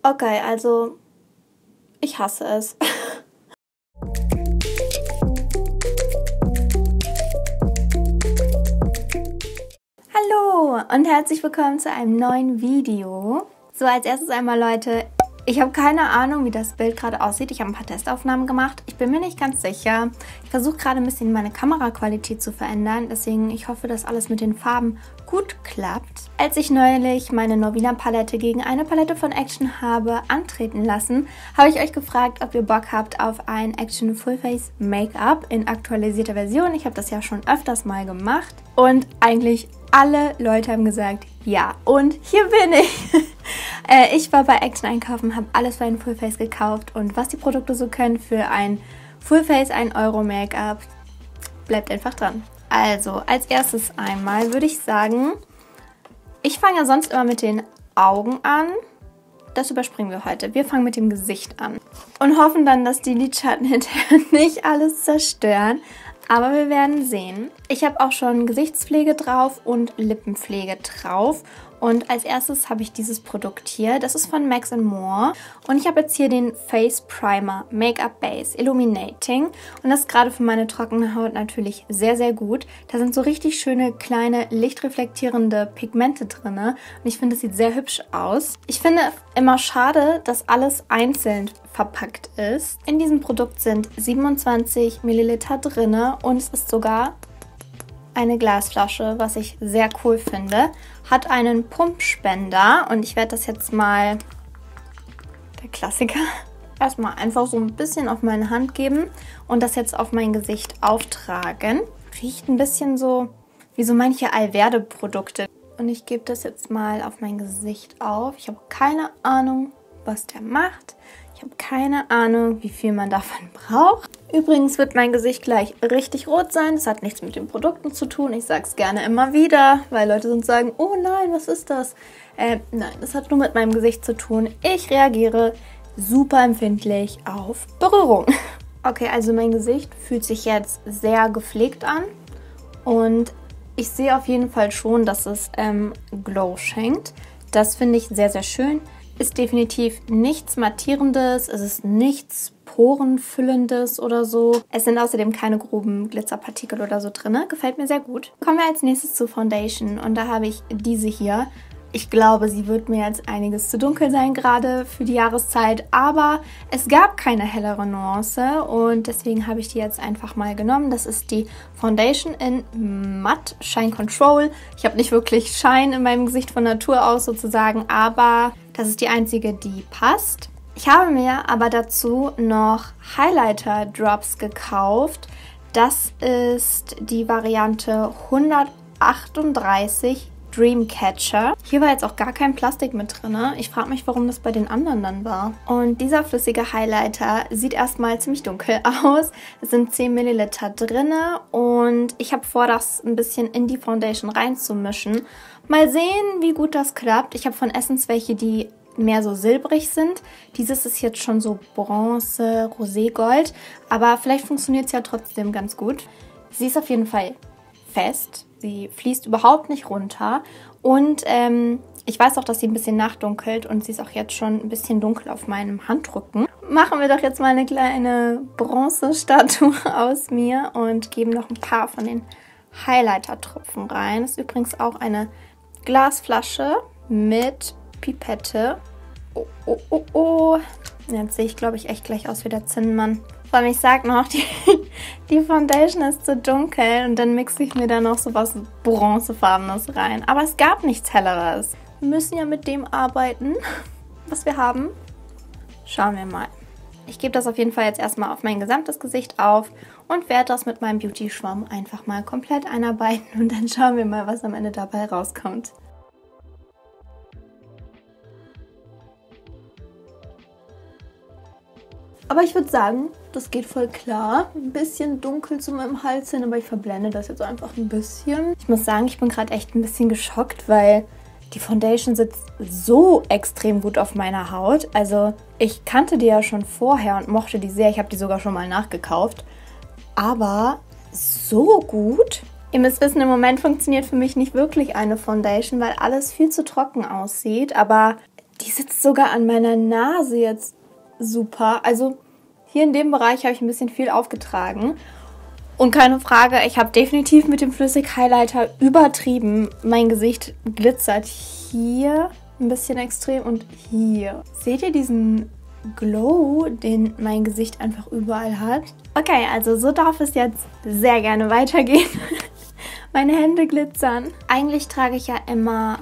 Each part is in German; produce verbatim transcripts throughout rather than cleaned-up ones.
Okay, also ich hasse es. Hallo und herzlich willkommen zu einem neuen Video. So, als erstes einmal, Leute, ich habe keine Ahnung, wie das Bild gerade aussieht. Ich habe ein paar Testaufnahmen gemacht. Ich bin mir nicht ganz sicher. Ich versuche gerade ein bisschen meine Kameraqualität zu verändern. Deswegen, ich hoffe, dass alles mit den Farben gut klappt. Als ich neulich meine Norvina Palette gegen eine Palette von Action habe antreten lassen, habe ich euch gefragt, ob ihr Bock habt auf ein Action Full Face Make-up in aktualisierter Version. Ich habe das ja schon öfters mal gemacht. Und eigentlich alle Leute haben gesagt, ja. Und hier bin ich. äh, ich war bei Action einkaufen, habe alles für ein Full Face gekauft. Und was die Produkte so können für ein Full Face ein Euro Make-up, bleibt einfach dran. Also, als erstes einmal würde ich sagen, ich fange ja sonst immer mit den Augen an. Das überspringen wir heute. Wir fangen mit dem Gesicht an. Und hoffen dann, dass die Lidschatten hinterher nicht alles zerstören. Aber wir werden sehen. Ich habe auch schon Gesichtspflege drauf und Lippenpflege drauf. Und als erstes habe ich dieses Produkt hier. Das ist von Max and More. Und ich habe jetzt hier den Face Primer Make-up Base Illuminating. Und das ist gerade für meine trockene Haut natürlich sehr, sehr gut. Da sind so richtig schöne, kleine, lichtreflektierende Pigmente drin. Und ich finde, es sieht sehr hübsch aus. Ich finde immer schade, dass alles einzeln verpackt ist. In diesem Produkt sind siebenundzwanzig Milliliter drin und es ist sogar eine Glasflasche, was ich sehr cool finde. Hat einen Pumpspender und ich werde das jetzt mal, der Klassiker, erstmal einfach so ein bisschen auf meine Hand geben und das jetzt auf mein Gesicht auftragen. Riecht ein bisschen so wie so manche Alverde-Produkte. Und ich gebe das jetzt mal auf mein Gesicht auf. Ich habe keine Ahnung, was der macht. Ich habe keine Ahnung, wie viel man davon braucht. Übrigens wird mein Gesicht gleich richtig rot sein. Das hat nichts mit den Produkten zu tun. Ich sage es gerne immer wieder, weil Leute sonst sagen, oh nein, was ist das? Äh, nein, das hat nur mit meinem Gesicht zu tun. Ich reagiere super empfindlich auf Berührung. Okay, also mein Gesicht fühlt sich jetzt sehr gepflegt an. Und ich sehe auf jeden Fall schon, dass es ähm, Glow schenkt. Das finde ich sehr, sehr schön. Ist definitiv nichts Mattierendes, es ist nichts Porenfüllendes oder so. Es sind außerdem keine groben Glitzerpartikel oder so drin. Gefällt mir sehr gut. Kommen wir als nächstes zur Foundation und da habe ich diese hier. Ich glaube, sie wird mir jetzt einiges zu dunkel sein, gerade für die Jahreszeit, aber es gab keine hellere Nuance und deswegen habe ich die jetzt einfach mal genommen. Das ist die Foundation in Matte Shine Control. Ich habe nicht wirklich Shine in meinem Gesicht von Natur aus sozusagen, aber das ist die einzige, die passt. Ich habe mir aber dazu noch Highlighter Drops gekauft. Das ist die Variante hundertachtunddreißig Dreamcatcher. Hier war jetzt auch gar kein Plastik mit drin. Ich frage mich, warum das bei den anderen dann war. Und dieser flüssige Highlighter sieht erstmal ziemlich dunkel aus. Es sind zehn Milliliter drin und ich habe vor, das ein bisschen in die Foundation reinzumischen. Mal sehen, wie gut das klappt. Ich habe von Essence welche, die mehr so silbrig sind. Dieses ist jetzt schon so Bronze, Roségold, aber vielleicht funktioniert es ja trotzdem ganz gut. Sie ist auf jeden Fall fest. Sie fließt überhaupt nicht runter und ähm, ich weiß auch, dass sie ein bisschen nachdunkelt und sie ist auch jetzt schon ein bisschen dunkel auf meinem Handrücken. Machen wir doch jetzt mal eine kleine Bronzestatue aus mir und geben noch ein paar von den Highlighter-Tropfen rein. Das ist übrigens auch eine Glasflasche mit Pipette. Oh, oh, oh, oh. Jetzt sehe ich, glaube ich, echt gleich aus wie der Zinnmann. Vor allem, ich sag noch, die, die Foundation ist zu dunkel und dann mixe ich mir da noch so was Bronzefarbenes rein. Aber es gab nichts Helleres. Wir müssen ja mit dem arbeiten, was wir haben. Schauen wir mal. Ich gebe das auf jeden Fall jetzt erstmal auf mein gesamtes Gesicht auf und werde das mit meinem Beauty-Schwamm einfach mal komplett einarbeiten und dann schauen wir mal, was am Ende dabei rauskommt. Aber ich würde sagen, das geht voll klar. Ein bisschen dunkel zu meinem Hals hin, aber ich verblende das jetzt einfach ein bisschen. Ich muss sagen, ich bin gerade echt ein bisschen geschockt, weil die Foundation sitzt so extrem gut auf meiner Haut. Also ich kannte die ja schon vorher und mochte die sehr. Ich habe die sogar schon mal nachgekauft. Aber so gut. Ihr müsst wissen, im Moment funktioniert für mich nicht wirklich eine Foundation, weil alles viel zu trocken aussieht. Aber Die sitzt sogar an meiner Nase jetzt super. Also hier in dem Bereich habe ich ein bisschen viel aufgetragen. Und keine Frage, ich habe definitiv mit dem Flüssig-Highlighter übertrieben. Mein Gesicht glitzert hier ein bisschen extrem und hier. Seht ihr diesen Glow, den mein Gesicht einfach überall hat? Okay, also so darf es jetzt sehr gerne weitergehen. Meine Hände glitzern. Eigentlich trage ich ja immer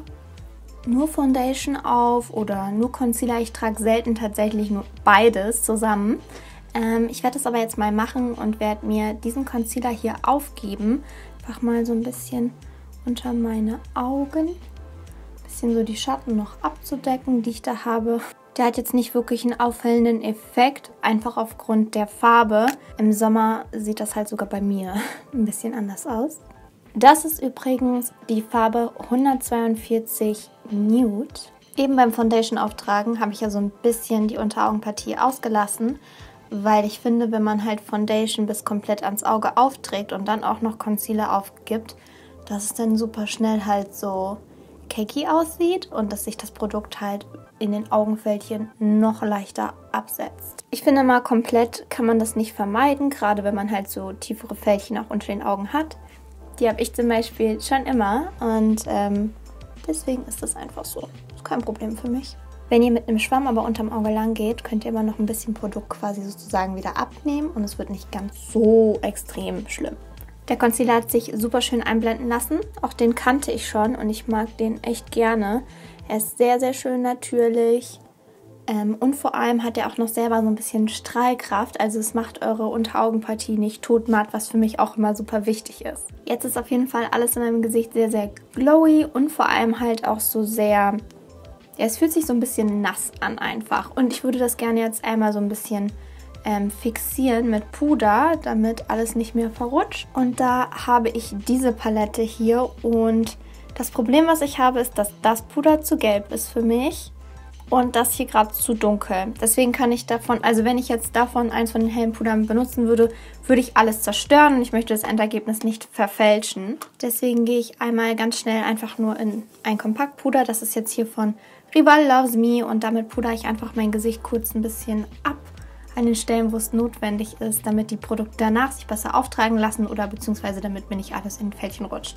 nur Foundation auf oder nur Concealer. Ich trage selten tatsächlich nur beides zusammen. Ähm, ich werde das aber jetzt mal machen und werde mir diesen Concealer hier aufgeben. Einfach mal so ein bisschen unter meine Augen. Ein bisschen so die Schatten noch abzudecken, die ich da habe. Der hat jetzt nicht wirklich einen auffällenden Effekt, einfach aufgrund der Farbe. Im Sommer sieht das halt sogar bei mir ein bisschen anders aus. Das ist übrigens die Farbe hundertzweiundvierzig Nude. Eben beim Foundation auftragen habe ich ja so ein bisschen die Unteraugenpartie ausgelassen, weil ich finde, wenn man halt Foundation bis komplett ans Auge aufträgt und dann auch noch Concealer aufgibt, dass es dann super schnell halt so cakey aussieht und dass sich das Produkt halt in den Augenfältchen noch leichter absetzt. Ich finde mal, komplett kann man das nicht vermeiden, gerade wenn man halt so tiefere Fältchen auch unter den Augen hat. Die habe ich zum Beispiel schon immer und ähm, deswegen ist das einfach so. Ist kein Problem für mich. Wenn ihr mit einem Schwamm aber unterm Auge lang geht, könnt ihr immer noch ein bisschen Produkt quasi sozusagen wieder abnehmen und es wird nicht ganz so extrem schlimm. Der Concealer hat sich super schön einblenden lassen. Auch den kannte ich schon und ich mag den echt gerne. Er ist sehr, sehr schön natürlich. Ähm, und vor allem hat er auch noch selber so ein bisschen Strahlkraft. Also es macht eure Unteraugenpartie nicht totmatt, was für mich auch immer super wichtig ist. Jetzt ist auf jeden Fall alles in meinem Gesicht sehr, sehr glowy und vor allem halt auch so sehr... Ja, es fühlt sich so ein bisschen nass an einfach. Und ich würde das gerne jetzt einmal so ein bisschen ähm, fixieren mit Puder, damit alles nicht mehr verrutscht. Und da habe ich diese Palette hier. Und das Problem, was ich habe, ist, dass das Puder zu gelb ist für mich. Und das hier gerade zu dunkel. Deswegen kann ich davon, also wenn ich jetzt davon eins von den hellen Pudern benutzen würde, würde ich alles zerstören und ich möchte das Endergebnis nicht verfälschen. Deswegen gehe ich einmal ganz schnell einfach nur in ein Kompaktpuder. Das ist jetzt hier von Rival Loves Me und damit pudere ich einfach mein Gesicht kurz ein bisschen ab an den Stellen, wo es notwendig ist, damit die Produkte danach sich besser auftragen lassen oder beziehungsweise damit mir nicht alles in den Fältchen rutscht.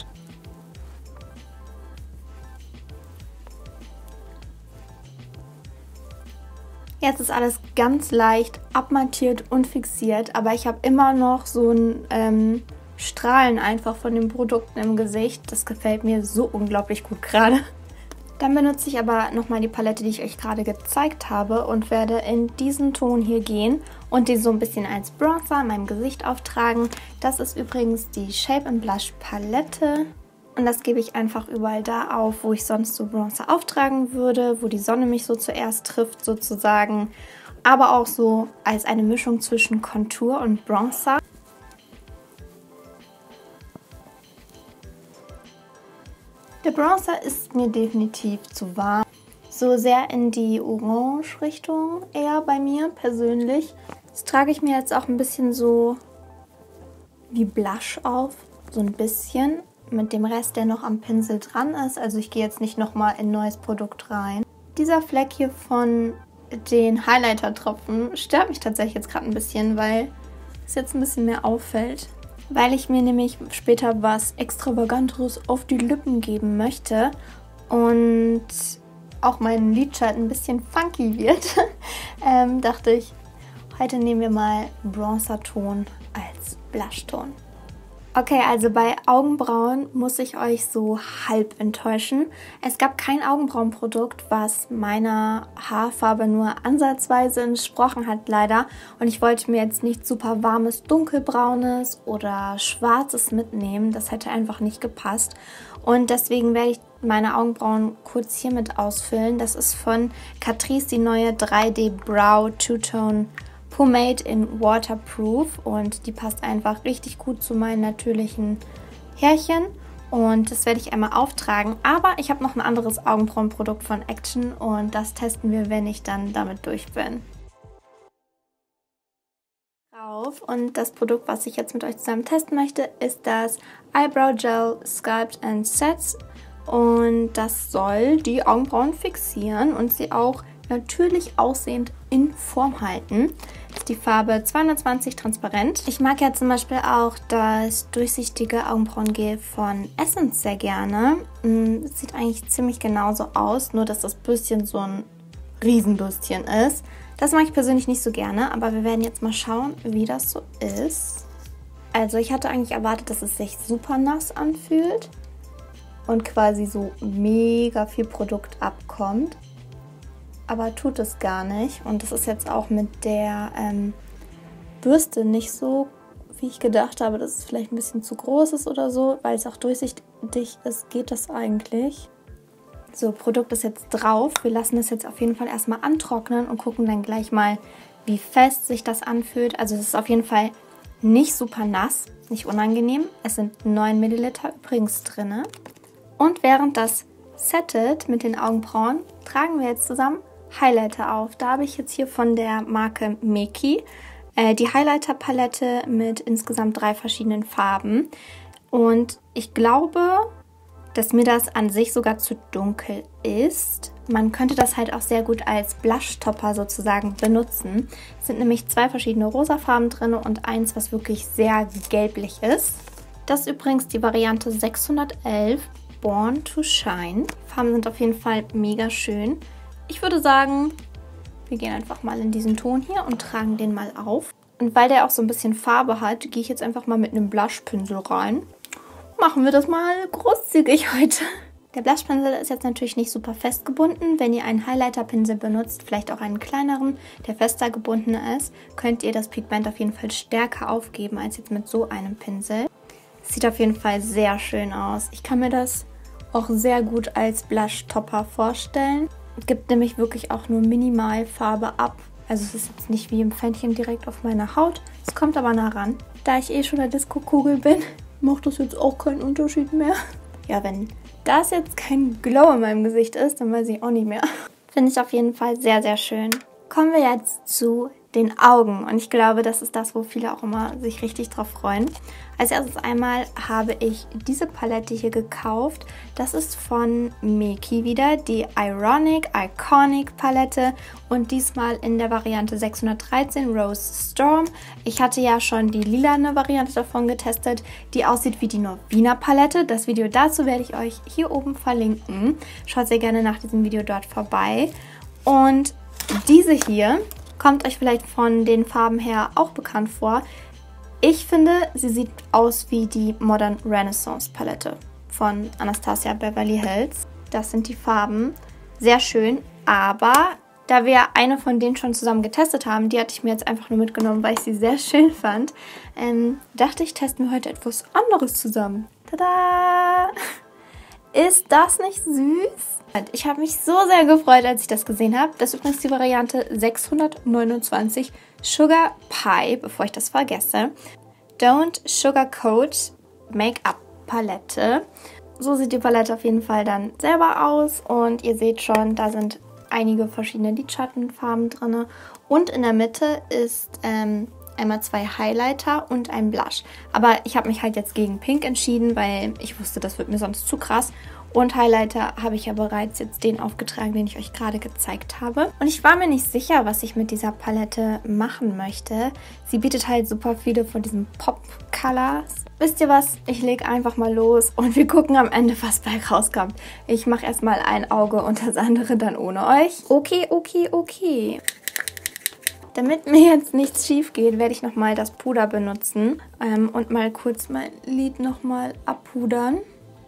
Jetzt ist alles ganz leicht abmattiert und fixiert, aber ich habe immer noch so ein ähm, Strahlen einfach von den Produkten im Gesicht. Das gefällt mir so unglaublich gut gerade. Dann benutze ich aber nochmal die Palette, die ich euch gerade gezeigt habe und werde in diesen Ton hier gehen und die so ein bisschen als Bronzer in meinem Gesicht auftragen. Das ist übrigens die Shape and Blush Palette. Und das gebe ich einfach überall da auf, wo ich sonst so Bronzer auftragen würde, wo die Sonne mich so zuerst trifft sozusagen. Aber auch so als eine Mischung zwischen Contour und Bronzer. Der Bronzer ist mir definitiv zu warm. So sehr in die Orange-Richtung eher bei mir persönlich. Das trage ich mir jetzt auch ein bisschen so wie Blush auf. So ein bisschen. Mit dem Rest, der noch am Pinsel dran ist. Also ich gehe jetzt nicht nochmal in ein neues Produkt rein. Dieser Fleck hier von den Highlighter-Tropfen stört mich tatsächlich jetzt gerade ein bisschen, weil es jetzt ein bisschen mehr auffällt. Weil ich mir nämlich später was Extravaganteres auf die Lippen geben möchte und auch mein Lidschatten ein bisschen funky wird, ähm, dachte ich, heute nehmen wir mal Bronzerton als Blushton. Okay, also bei Augenbrauen muss ich euch so halb enttäuschen. Es gab kein Augenbrauenprodukt, was meiner Haarfarbe nur ansatzweise entsprochen hat, leider. Und ich wollte mir jetzt nicht super warmes, dunkelbraunes oder schwarzes mitnehmen. Das hätte einfach nicht gepasst. Und deswegen werde ich meine Augenbrauen kurz hiermit ausfüllen. Das ist von Catrice die neue drei D Brow Two-Tone Pomade in Waterproof und die passt einfach richtig gut zu meinen natürlichen Härchen und das werde ich einmal auftragen. Aber ich habe noch ein anderes Augenbrauenprodukt von Action und das testen wir, wenn ich dann damit durch bin. Und das Produkt, was ich jetzt mit euch zusammen testen möchte, ist das Eyebrow Gel Sculpt and Sets Und das soll die Augenbrauen fixieren und sie auch natürlich aussehend in Form halten. Das ist die Farbe zweihundertzwanzig transparent. Ich mag ja zum Beispiel auch das durchsichtige Augenbrauengel von Essence sehr gerne. Das sieht eigentlich ziemlich genauso aus, nur dass das Bürstchen so ein Riesenbürstchen ist. Das mag ich persönlich nicht so gerne, aber wir werden jetzt mal schauen, wie das so ist. Also ich hatte eigentlich erwartet, dass es sich super nass anfühlt und quasi so mega viel Produkt abkommt. Aber tut es gar nicht. Und das ist jetzt auch mit der ähm, Bürste nicht so, wie ich gedacht habe, dass es vielleicht ein bisschen zu groß ist oder so. Weil es auch durchsichtig ist, geht das eigentlich. So, Produkt ist jetzt drauf. Wir lassen das jetzt auf jeden Fall erstmal antrocknen und gucken dann gleich mal, wie fest sich das anfühlt. Also es ist auf jeden Fall nicht super nass, nicht unangenehm. Es sind neun Milliliter übrigens drin. Und während das settet mit den Augenbrauen, tragen wir jetzt zusammen Highlighter auf. Da habe ich jetzt hier von der Marke Meki äh, die Highlighter-Palette mit insgesamt drei verschiedenen Farben. Und ich glaube, dass mir das an sich sogar zu dunkel ist. Man könnte das halt auch sehr gut als Blush-Topper sozusagen benutzen. Es sind nämlich zwei verschiedene rosafarben drin und eins, was wirklich sehr gelblich ist. Das ist übrigens die Variante sechshundertelf Born to Shine. Die Farben sind auf jeden Fall mega schön. Ich würde sagen, wir gehen einfach mal in diesen Ton hier und tragen den mal auf. Und weil der auch so ein bisschen Farbe hat, gehe ich jetzt einfach mal mit einem Blushpinsel rein. Machen wir das mal großzügig heute. Der Blushpinsel ist jetzt natürlich nicht super festgebunden. Wenn ihr einen Highlighterpinsel benutzt, vielleicht auch einen kleineren, der fester gebunden ist, könnt ihr das Pigment auf jeden Fall stärker aufgeben als jetzt mit so einem Pinsel. Sieht auf jeden Fall sehr schön aus. Ich kann mir das auch sehr gut als Blush-Topper vorstellen. Gibt nämlich wirklich auch nur minimal Farbe ab. Also es ist jetzt nicht wie im Pfännchen direkt auf meiner Haut. Es kommt aber nah ran. Da ich eh schon eine Disco-Kugel bin, macht das jetzt auch keinen Unterschied mehr. Ja, wenn das jetzt kein Glow in meinem Gesicht ist, dann weiß ich auch nicht mehr. Finde ich auf jeden Fall sehr, sehr schön. Kommen wir jetzt zu den Augen. Und ich glaube, das ist das, wo viele auch immer sich richtig drauf freuen. Als erstes einmal habe ich diese Palette hier gekauft. Das ist von Meki wieder, die Ironic Iconic Palette. Und diesmal in der Variante sechshundertdreizehn Rose Storm. Ich hatte ja schon die lilane Variante davon getestet, die aussieht wie die Norvina Palette. Das Video dazu werde ich euch hier oben verlinken. Schaut sehr gerne nach diesem Video dort vorbei. Und diese hier kommt euch vielleicht von den Farben her auch bekannt vor. Ich finde, sie sieht aus wie die Modern Renaissance Palette von Anastasia Beverly Hills. Das sind die Farben. Sehr schön, aber da wir eine von denen schon zusammen getestet haben, die hatte ich mir jetzt einfach nur mitgenommen, weil ich sie sehr schön fand, ähm, dachte ich, testen wir heute etwas anderes zusammen. Tada! Ist das nicht süß? Ich habe mich so sehr gefreut, als ich das gesehen habe. Das ist übrigens die Variante sechshundertneunundzwanzig Sugar Pie, bevor ich das vergesse. Don't Sugarcoat Make-up Palette. So sieht die Palette auf jeden Fall dann selber aus. Und ihr seht schon, da sind einige verschiedene Lidschattenfarben drin. Und in der Mitte ist ähm, einmal zwei Highlighter und ein Blush. Aber ich habe mich halt jetzt gegen Pink entschieden, weil ich wusste, das wird mir sonst zu krass. Und Highlighter habe ich ja bereits jetzt den aufgetragen, den ich euch gerade gezeigt habe. Und ich war mir nicht sicher, was ich mit dieser Palette machen möchte. Sie bietet halt super viele von diesen Pop-Colors. Wisst ihr was? Ich lege einfach mal los und wir gucken am Ende, was bei rauskommt. Ich mache erstmal ein Auge und das andere dann ohne euch. Okay, okay, okay. Damit mir jetzt nichts schief geht, werde ich nochmal das Puder benutzen ähm, und mal kurz mein Lid nochmal abpudern.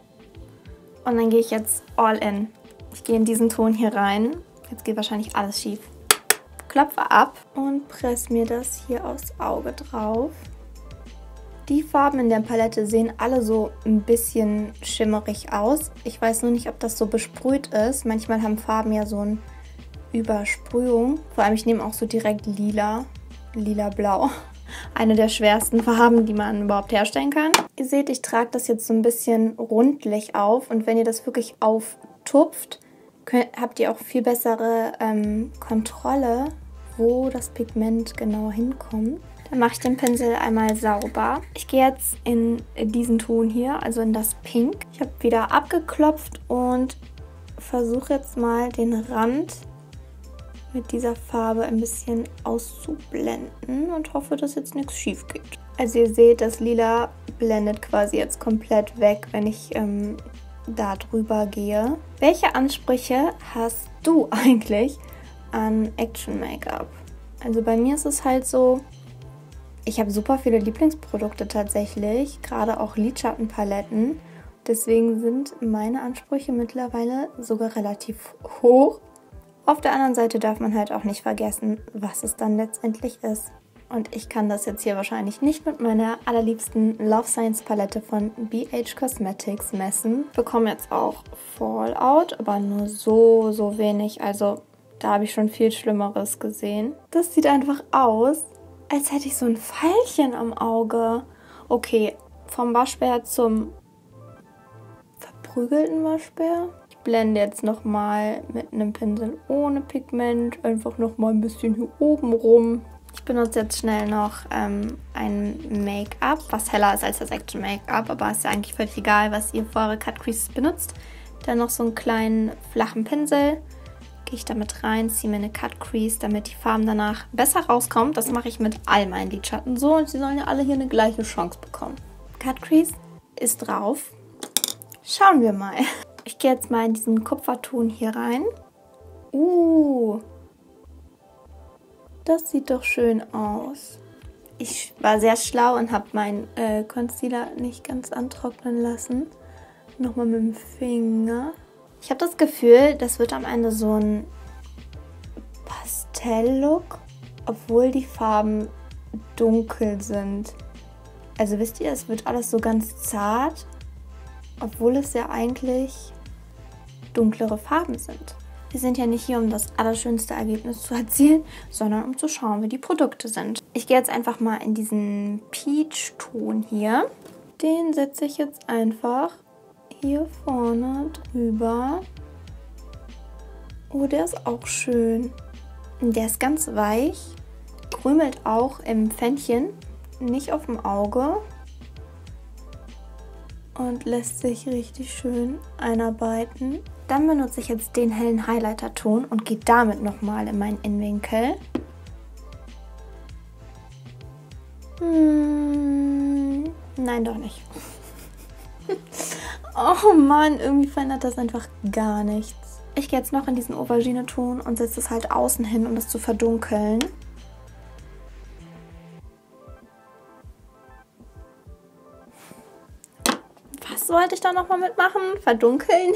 Und dann gehe ich jetzt all in. Ich gehe in diesen Ton hier rein. Jetzt geht wahrscheinlich alles schief. Klopfe ab und presse mir das hier aufs Auge drauf. Die Farben in der Palette sehen alle so ein bisschen schimmerig aus. Ich weiß nur nicht, ob das so besprüht ist. Manchmal haben Farben ja so eine Übersprühung. Vor allem, ich nehme auch so direkt lila, lila-blau. Eine der schwersten Farben, die man überhaupt herstellen kann. Ihr seht, ich trage das jetzt so ein bisschen rundlich auf. Und wenn ihr das wirklich auftupft, könnt, habt ihr auch viel bessere ähm, Kontrolle, wo das Pigment genau hinkommt. Dann mache ich den Pinsel einmal sauber. Ich gehe jetzt in diesen Ton hier, also in das Pink. Ich habe wieder abgeklopft und versuche jetzt mal den Rand mit dieser Farbe ein bisschen auszublenden und hoffe, dass jetzt nichts schief geht. Also ihr seht, das Lila blendet quasi jetzt komplett weg, wenn ich ähm, da drüber gehe. Welche Ansprüche hast du eigentlich an Action Make-up? Also bei mir ist es halt so, ich habe super viele Lieblingsprodukte tatsächlich, gerade auch Lidschattenpaletten. Deswegen sind meine Ansprüche mittlerweile sogar relativ hoch. Auf der anderen Seite darf man halt auch nicht vergessen, was es dann letztendlich ist. Und ich kann das jetzt hier wahrscheinlich nicht mit meiner allerliebsten Love Science Palette von B H Cosmetics messen. Ich bekomme jetzt auch Fallout, aber nur so, so wenig. Also da habe ich schon viel Schlimmeres gesehen. Das sieht einfach aus, als hätte ich so ein Pfeilchen am Auge. Okay, vom Waschbär zum verprügelten Waschbär. Ich blende jetzt nochmal mit einem Pinsel ohne Pigment einfach nochmal ein bisschen hier oben rum. Ich benutze jetzt schnell noch ähm, ein Make-up, was heller ist als das Action Make-up, aber ist ja eigentlich völlig egal, was ihr für eure Cut Creases benutzt. Dann noch so einen kleinen flachen Pinsel. Gehe ich damit rein, ziehe mir eine Cut Crease, damit die Farben danach besser rauskommen. Das mache ich mit all meinen Lidschatten so und sie sollen ja alle hier eine gleiche Chance bekommen. Cut Crease ist drauf. Schauen wir mal. Ich gehe jetzt mal in diesen Kupferton hier rein. Uh, das sieht doch schön aus. Ich war sehr schlau und habe meinen äh, Concealer nicht ganz antrocknen lassen. Nochmal mit dem Finger. Ich habe das Gefühl, das wird am Ende so ein Pastell-Look, obwohl die Farben dunkel sind. Also wisst ihr, es wird alles so ganz zart, obwohl es ja eigentlich dunklere Farben sind. Wir sind ja nicht hier, um das allerschönste Ergebnis zu erzielen, sondern um zu schauen, wie die Produkte sind. Ich gehe jetzt einfach mal in diesen Peach-Ton hier. Den setze ich jetzt einfach hier vorne drüber. Oh, der ist auch schön. Der ist ganz weich, krümelt auch im Pfännchen, nicht auf dem Auge und lässt sich richtig schön einarbeiten. Dann benutze ich jetzt den hellen Highlighter-Ton und gehe damit nochmal in meinen Innenwinkel. Hm, nein, doch nicht. Oh Mann, irgendwie verändert das einfach gar nichts. Ich gehe jetzt noch in diesen Aubergine-Ton und setze es halt außen hin, um das zu verdunkeln. Was wollte ich da nochmal mitmachen? Verdunkeln?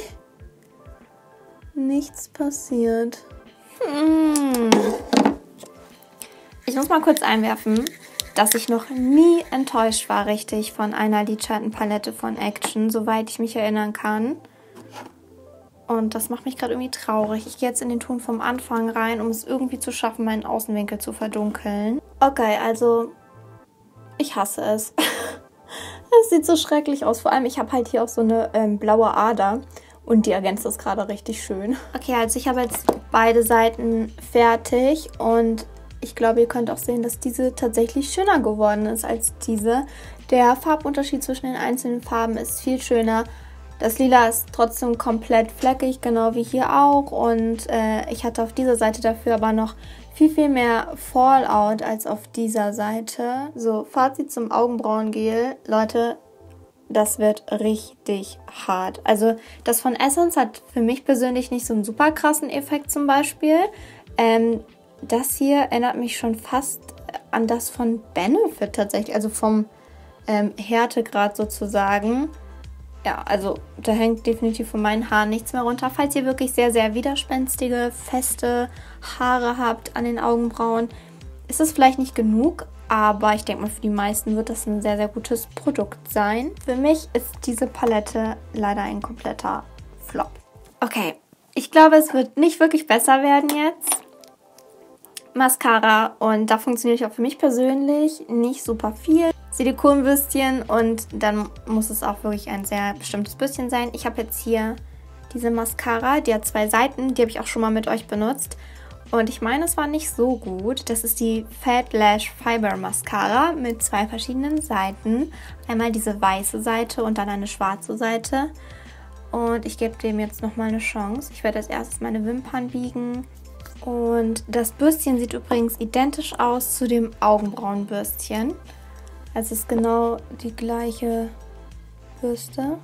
Nichts passiert. Hm. Ich muss mal kurz einwerfen, dass ich noch nie enttäuscht war, richtig, von einer Lidschattenpalette von Action, soweit ich mich erinnern kann. Und das macht mich gerade irgendwie traurig. Ich gehe jetzt in den Ton vom Anfang rein, um es irgendwie zu schaffen, meinen Außenwinkel zu verdunkeln. Okay, also ich hasse es. Es sieht so schrecklich aus. Vor allem, ich habe halt hier auch so eine ähm, blaue Ader und die ergänzt das gerade richtig schön. Okay, also ich habe jetzt beide Seiten fertig und ich glaube, ihr könnt auch sehen, dass diese tatsächlich schöner geworden ist als diese. Der Farbunterschied zwischen den einzelnen Farben ist viel schöner. Das Lila ist trotzdem komplett fleckig, genau wie hier auch. Und äh, ich hatte auf dieser Seite dafür aber noch viel, viel mehr Fallout als auf dieser Seite. So, Fazit zum Augenbrauengel. Leute, das wird richtig hart. Also das von Essence hat für mich persönlich nicht so einen super krassen Effekt zum Beispiel. Ähm, Das hier erinnert mich schon fast an das von Benefit tatsächlich, also vom ähm, Härtegrad sozusagen. Ja, also da hängt definitiv von meinen Haaren nichts mehr runter. Falls ihr wirklich sehr, sehr widerspenstige, feste Haare habt an den Augenbrauen, ist es vielleicht nicht genug, aber ich denke mal, für die meisten wird das ein sehr, sehr gutes Produkt sein. Für mich ist diese Palette leider ein kompletter Flop. Okay, ich glaube, es wird nicht wirklich besser werden jetzt. Mascara und da funktioniert auch für mich persönlich nicht super viel. Silikonbürstchen und dann muss es auch wirklich ein sehr bestimmtes Bürstchen sein. Ich habe jetzt hier diese Mascara, die hat zwei Seiten, die habe ich auch schon mal mit euch benutzt Und ich meine, es war nicht so gut. Das ist die Fat Lash Fiber Mascara mit zwei verschiedenen Seiten. Einmal diese weiße Seite und dann eine schwarze Seite. Und ich gebe dem jetzt nochmal eine Chance. Ich werde als erstes meine Wimpern biegen. Und das Bürstchen sieht übrigens identisch aus zu dem Augenbrauenbürstchen. Also es ist genau die gleiche Bürste.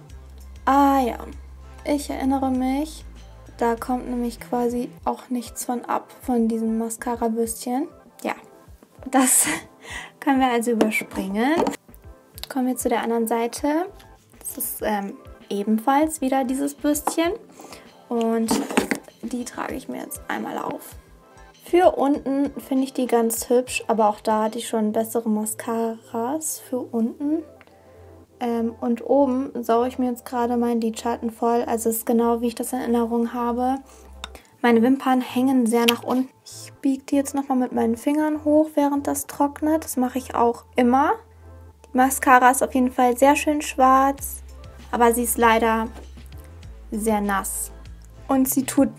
Ah ja, ich erinnere mich. Da kommt nämlich quasi auch nichts von ab, von diesem Mascara-Bürstchen. Ja, das können wir also überspringen. Kommen wir zu der anderen Seite. Das ist ähm, ebenfalls wieder dieses Bürstchen. Und die trage ich mir jetzt einmal auf. Für unten finde ich die ganz hübsch, aber auch da hatte ich schon bessere Mascaras für unten. Ähm, und oben sauge ich mir jetzt gerade meinen Lidschatten voll. Also es ist genau, wie ich das in Erinnerung habe. Meine Wimpern hängen sehr nach unten. Ich biege die jetzt nochmal mit meinen Fingern hoch, während das trocknet. Das mache ich auch immer. Die Mascara ist auf jeden Fall sehr schön schwarz, aber sie ist leider sehr nass. Und sie tut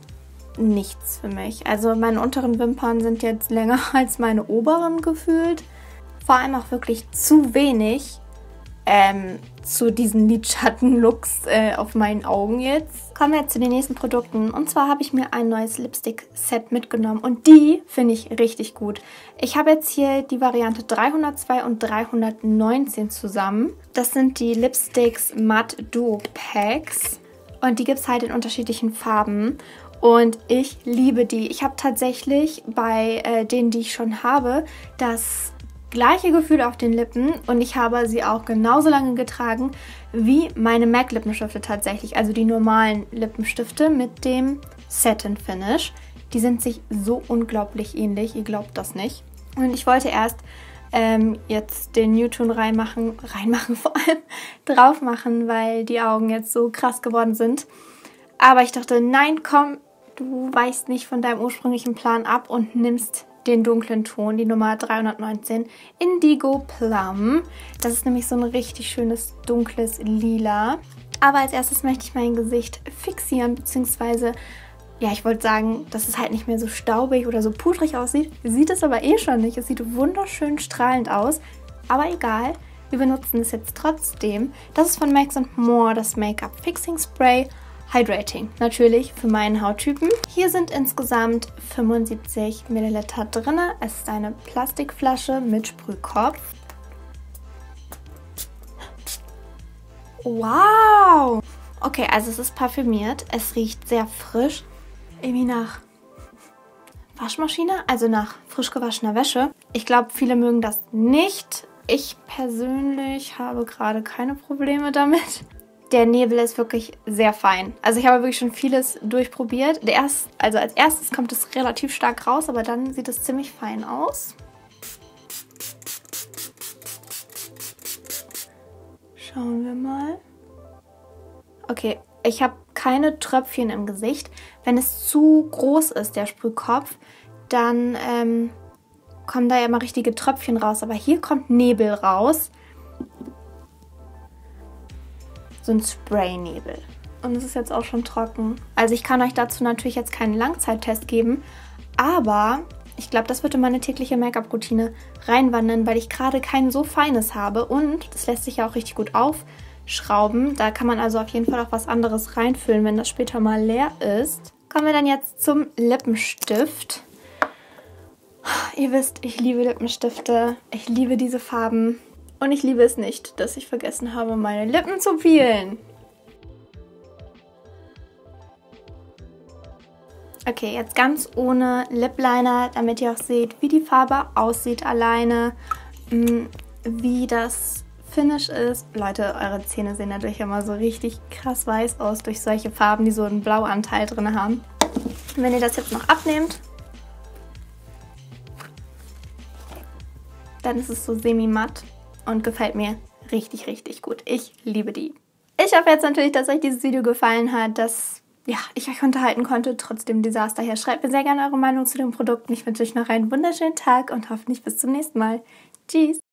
nichts für mich. Also meine unteren Wimpern sind jetzt länger als meine oberen gefühlt. Vor allem auch wirklich zu wenig. Ähm, zu diesen Lidschatten-Looks äh, auf meinen Augen jetzt. Kommen wir jetzt zu den nächsten Produkten. Und zwar habe ich mir ein neues Lipstick-Set mitgenommen. Und die finde ich richtig gut. Ich habe jetzt hier die Variante dreihundertzwei und dreihundertneunzehn zusammen. Das sind die Lipsticks Matte Duo Packs. Und die gibt es halt in unterschiedlichen Farben. Und ich liebe die. Ich habe tatsächlich bei äh, denen, die ich schon habe, das gleiche Gefühl auf den Lippen und ich habe sie auch genauso lange getragen wie meine M A C Lippenstifte tatsächlich, also die normalen Lippenstifte mit dem Satin Finish. Die sind sich so unglaublich ähnlich, ihr glaubt das nicht. Und ich wollte erst ähm, jetzt den Nude reinmachen, reinmachen vor allem, drauf machen, weil die Augen jetzt so krass geworden sind. Aber ich dachte, nein, komm, du weichst nicht von deinem ursprünglichen Plan ab und nimmst den dunklen Ton, die Nummer dreihundertneunzehn, Indigo Plum. Das ist nämlich so ein richtig schönes dunkles Lila. Aber als erstes möchte ich mein Gesicht fixieren, beziehungsweise, ja, ich wollte sagen, dass es halt nicht mehr so staubig oder so pudrig aussieht. Sieht es aber eh schon nicht. Es sieht wunderschön strahlend aus. Aber egal, wir benutzen es jetzt trotzdem. Das ist von Max and More, das Make-up Fixing Spray. Hydrating, natürlich für meinen Hauttypen. Hier sind insgesamt fünfundsiebzig Milliliter drin. Es ist eine Plastikflasche mit Sprühkopf. Wow! Okay, also es ist parfümiert. Es riecht sehr frisch. Irgendwie nach Waschmaschine, also nach frisch gewaschener Wäsche. Ich glaube, viele mögen das nicht. Ich persönlich habe gerade keine Probleme damit. Der Nebel ist wirklich sehr fein. Also ich habe wirklich schon vieles durchprobiert. Der erst, also als erstes kommt es relativ stark raus, aber dann sieht es ziemlich fein aus. Schauen wir mal. Okay, ich habe keine Tröpfchen im Gesicht. Wenn es zu groß ist, der Sprühkopf, dann ähm, kommen da ja immer richtige Tröpfchen raus. Aber hier kommt Nebel raus. So ein Spray-Nebel. Und es ist jetzt auch schon trocken. Also ich kann euch dazu natürlich jetzt keinen Langzeittest geben, aber ich glaube, das wird in meine tägliche Make-up-Routine reinwandern, weil ich gerade kein so feines habe und das lässt sich ja auch richtig gut aufschrauben. Da kann man also auf jeden Fall auch was anderes reinfüllen, wenn das später mal leer ist. Kommen wir dann jetzt zum Lippenstift. Ihr wisst, ich liebe Lippenstifte. Ich liebe diese Farben. Und ich liebe es nicht, dass ich vergessen habe, meine Lippen zu peelen. Okay, jetzt ganz ohne Lip Liner, damit ihr auch seht, wie die Farbe aussieht alleine, wie das Finish ist. Leute, eure Zähne sehen natürlich immer so richtig krass weiß aus durch solche Farben, die so einen Blauanteil drin haben. Und wenn ihr das jetzt noch abnehmt, dann ist es so semi-matt. Und gefällt mir richtig, richtig gut. Ich liebe die. Ich hoffe jetzt natürlich, dass euch dieses Video gefallen hat, dass ja, ich euch unterhalten konnte, trotz dem Desaster hier. Schreibt mir sehr gerne eure Meinung zu den Produkten. Ich wünsche euch noch einen wunderschönen Tag und hoffentlich bis zum nächsten Mal. Tschüss!